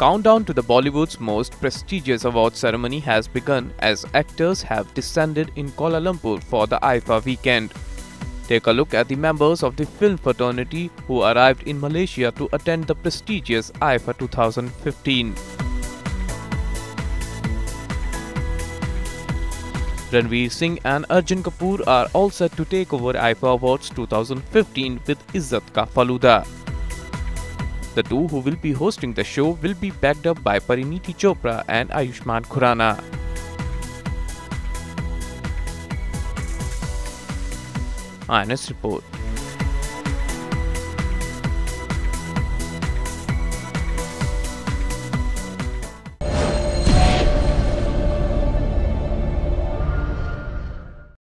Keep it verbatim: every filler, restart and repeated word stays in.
countdown to the Bollywood's most prestigious award ceremony has begun as actors have descended in Kuala Lumpur for the I I F A weekend. Take a look at the members of the film fraternity who arrived in Malaysia to attend the prestigious I I F A two thousand fifteen. Ranveer Singh and Arjun Kapoor are all set to take over I I F A Awards two thousand fifteen with Izzat Ka Faluda. The two who will be hosting the show will be backed up by Parineeti Chopra and Ayushmann Khurrana. I N S Report.